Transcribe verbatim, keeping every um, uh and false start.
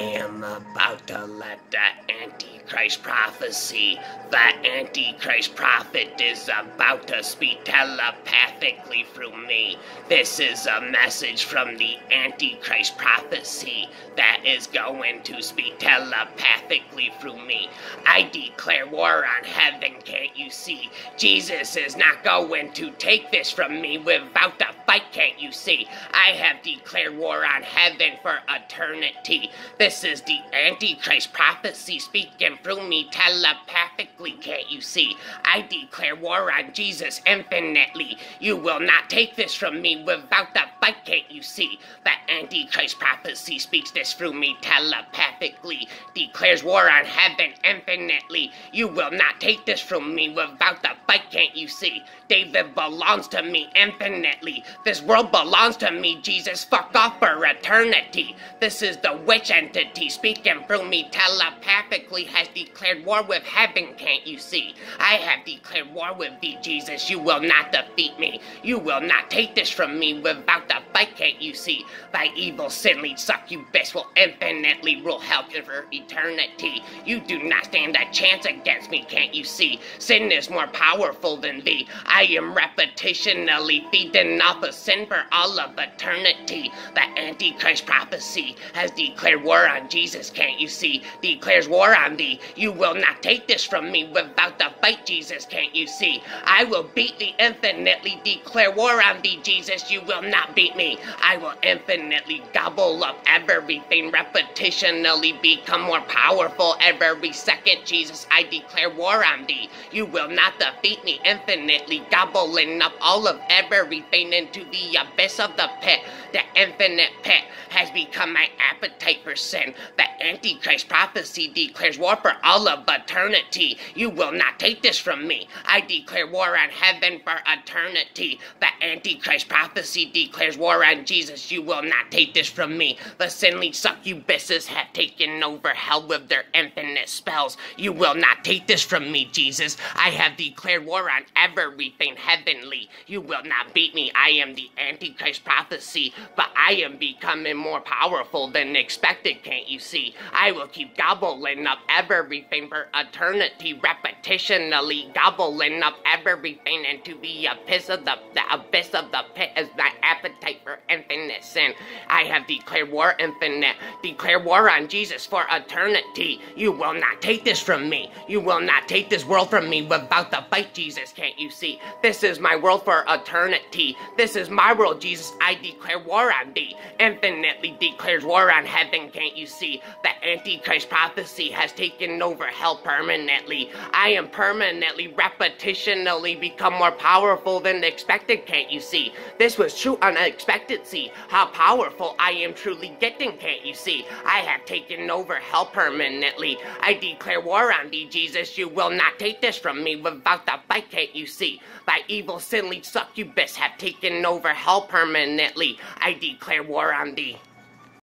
am about to let the Antichrist prophecy. The Antichrist prophet is about to speak telepathically through me. This is a message from the Antichrist prophecy that is going to speak telepathically through me. I declare war on heaven, can't you see? Jesus is not going to take this from me without a fight, can't you see? I have declared war on heaven for eternity. This is the Antichrist prophecy speaking through me telepathically, can't you see? I declare war on Jesus infinitely. You will not take this from me without a fight, can't you see? The Antichrist prophecy speaks this through me telepathically, declares war on heaven infinitely. You will not take this from me without a fight, can't you see? David belongs to me infinitely. This world belongs to me, Jesus. Fuck off for eternity. This is the witch entity speaking through me telepathically has declared war with heaven, can't you see? I have declared war with thee, Jesus. You will not defeat me. You will not take this from me without a fight, can't you see? Thy evil sin-lead succubus will infinitely rule hell for eternity. You do not stand a chance against me, can't you see? Sin is more powerful than thee. I am repetitionally feeding off of sin for all of eternity. The Antichrist prophecy has declared war on Jesus, can't you see? Declares war on thee. You will not take this from me without a fight, Jesus, can't you see? I will beat thee infinitely. Declare war on thee, Jesus. You will not beat me. I will infinitely gobble up everything, repetitionally become more powerful every second, Jesus. I declare war on thee. You will not defeat me infinitely, gobbling up all of everything into the abyss of the pit. The infinite pit has become my appetite for sin. The Antichrist prophecy declares war for all of eternity. You will not take this from me. I declare war on heaven for eternity. The Antichrist prophecy declares war on Jesus. You will not take this from me. The sin-lead succubuses have taken over hell with their infinite spells. You will not take this from me, Jesus. I have declared war on everything heavenly. You will not beat me. I am the Antichrist prophecy, but I am becoming more powerful than expected, can't you see? I will keep gobbling up everything for eternity, repetitionally gobbling up everything into the abyss of the, the abyss of the pit as my appetite for infinite sin. I have declared war infinite, declare war on Jesus for eternity. You will not take this from me. You will not take this world from me without the fight, Jesus, can't you see? This is my world for eternity. This is my world, Jesus. I declare war on thee. Infinitely declares war on heaven, can't you see? The Antichrist prophecy has taken over hell permanently. I am permanently, repetitionally become more powerful than expected, can't you see? This was true unexpected, see? How powerful I am truly getting, can't you see? I have taken over hell permanently. I declare war on thee, Jesus. You will not take this from me without the fight, can't you see? Thy evil sin-lead succubus have taken over hell permanently. I declare war on thee.